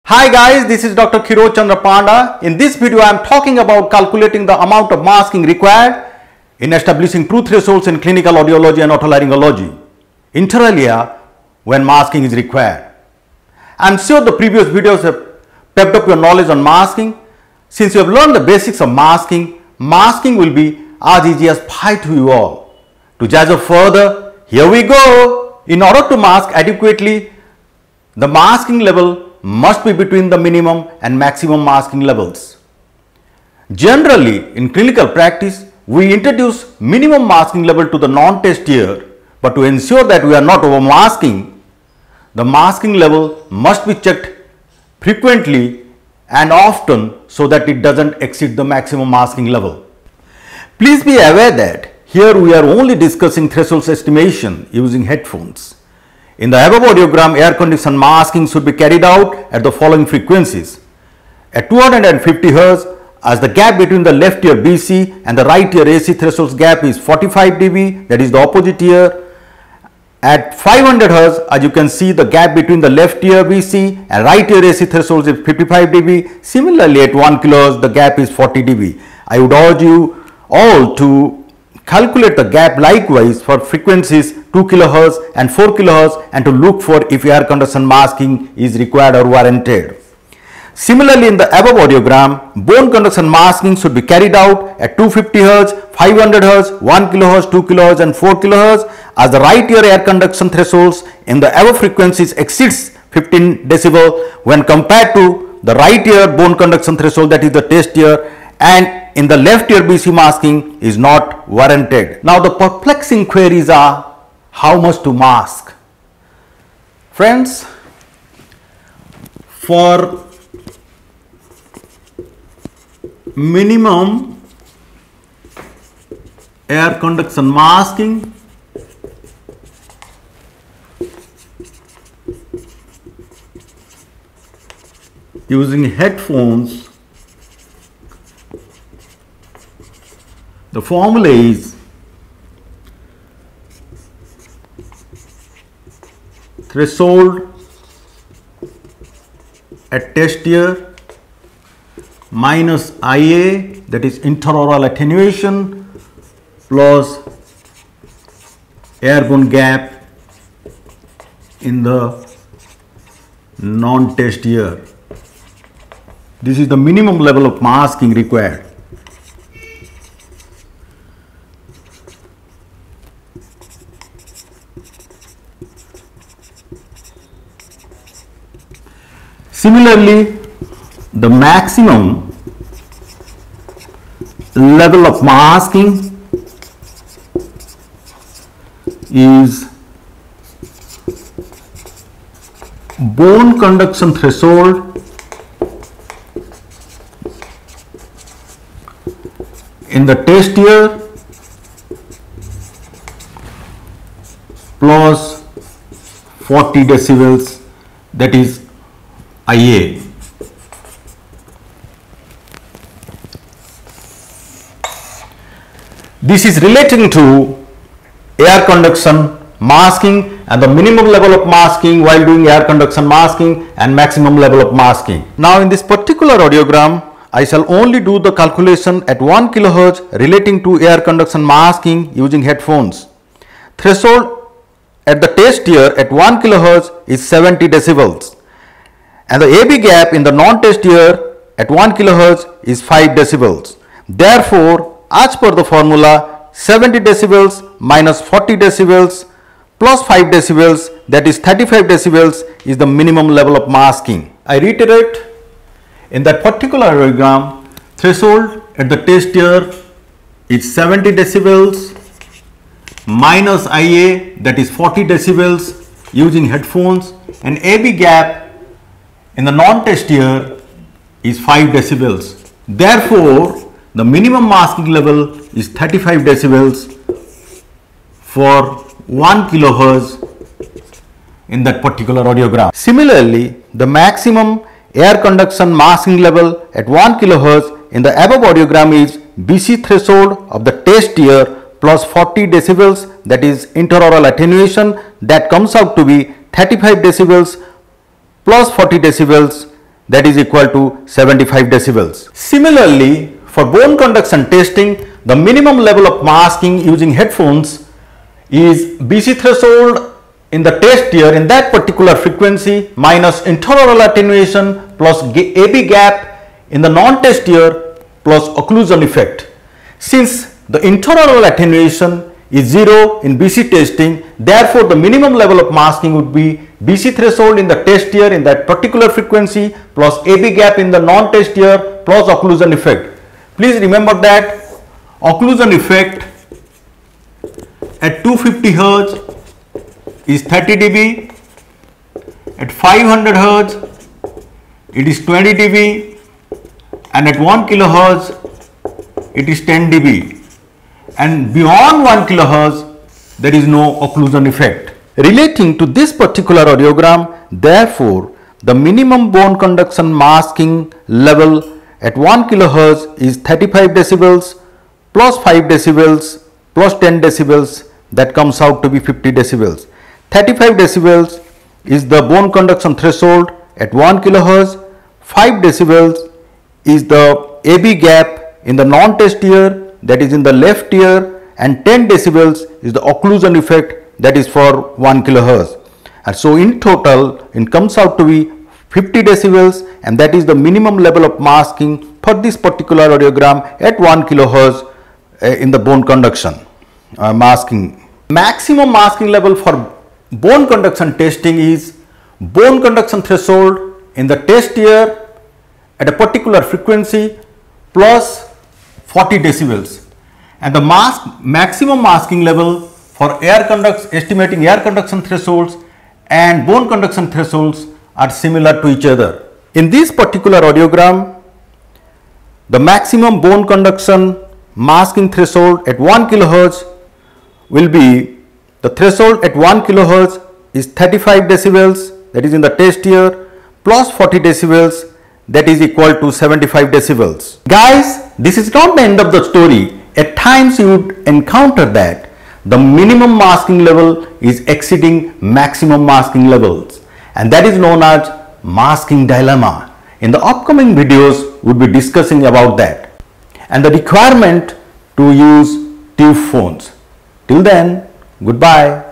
Hi guys, this is Dr. Khiroj Chandra Panda. In this video, I am talking about calculating the amount of masking required in establishing true thresholds in clinical audiology and otolaryngology, inter alia when masking is required. I am sure the previous videos have pepped up your knowledge on masking. Since you have learned the basics of masking, masking will be as easy as pie to you all. To judge up further, here we go. In order to mask adequately, the masking level must be between the minimum and maximum masking levels. Generally, in clinical practice, we introduce minimum masking level to the non-test ear, but to ensure that we are not over masking, the masking level must be checked frequently and often so that it doesn't exceed the maximum masking level. Please be aware that here we are only discussing thresholds estimation using headphones. In the above audiogram, air condition masking should be carried out at the following frequencies. At 250 Hz, as the gap between the left ear BC and the right ear AC thresholds gap is 45 dB, that is the opposite ear. At 500 Hz, as you can see, the gap between the left ear BC and right ear AC thresholds is 55 dB. Similarly, at 1 kHz, the gap is 40 dB. I would urge you all to calculate the gap likewise for frequencies 2 kHz and 4 kHz and to look for if air conduction masking is required or warranted. Similarly, in the above audiogram, bone conduction masking should be carried out at 250 Hz, 500 Hz, 1 kHz, 2 kHz and 4 kHz as the right ear air conduction thresholds in the above frequencies exceeds 15 decibel when compared to the right ear bone conduction threshold, that is the test ear, and in the left ear BC masking is not warranted. Now the perplexing queries are how much to mask. Friends, for minimum air conduction masking, using headphones, the formula is threshold at test ear minus IA, that is intraoral attenuation, plus airborne gap in the non-test ear. This is the minimum level of masking required. Similarly, the maximum level of masking is bone conduction threshold in the test ear plus 40 decibels, that is IA. This is relating to air conduction masking and the minimum level of masking while doing air conduction masking and maximum level of masking. Now in this particular audiogram, I shall only do the calculation at 1 kHz relating to air conduction masking using headphones. Threshold at the test ear at 1 kHz is 70 decibels. And the AB gap in the non-test ear at 1 kHz is 5 decibels. Therefore, as per the formula, 70 decibels minus 40 decibels plus 5 decibels, that is 35 decibels, is the minimum level of masking. I reiterate, in that particular audiogram, threshold at the test ear is 70 decibels minus IA, that is 40 decibels using headphones, and AB gap in the non-test ear is 5 decibels. Therefore, the minimum masking level is 35 decibels for 1 kHz in that particular audiogram. Similarly, the maximum air conduction masking level at 1 kHz in the above audiogram is BC threshold of the test ear plus 40 decibels, that is intraoral attenuation, that comes out to be 35 decibels plus 40 decibels, that is equal to 75 decibels. Similarly, for bone conduction testing, the minimum level of masking using headphones is BC threshold in the test ear in that particular frequency minus intraoral attenuation plus AB gap in the non-test ear plus occlusion effect. Since the intraoral attenuation is 0 in BC testing, therefore the minimum level of masking would be BC threshold in the test ear in that particular frequency plus AB gap in the non-test ear plus occlusion effect. Please remember that occlusion effect at 250 Hz is 30 dB, at 500 Hz it is 20 dB, and at 1 kHz it is 10 dB, and beyond 1 kHz there is no occlusion effect. Relating to this particular audiogram, therefore the minimum bone conduction masking level at 1 kHz is 35 decibels plus 5 decibels plus 10 decibels, that comes out to be 50 decibels. 35 decibels is the bone conduction threshold at 1 kHz, 5 decibels is the AB gap in the non-test ear, that is in the left ear, and 10 decibels is the occlusion effect, that is for 1 kHz. And so in total it comes out to be 50 decibels, and that is the minimum level of masking for this particular audiogram at 1 kHz in the bone conduction masking. Maximum masking level for bone conduction testing is bone conduction threshold in the test ear at a particular frequency plus 40 decibels, and the maximum masking level for estimating air conduction thresholds and bone conduction thresholds are similar to each other. In this particular audiogram, the maximum bone conduction masking threshold at 1 kHz will be, the threshold at 1 kHz is 35 decibels, that is in the test ear, plus 40 decibels, that is equal to 75 decibels. Guys, this is not the end of the story. At times you would encounter that the minimum masking level is exceeding maximum masking levels, and that is known as masking dilemma. In the upcoming videos we will be discussing about that and the requirement to use tube phones. Till then, goodbye.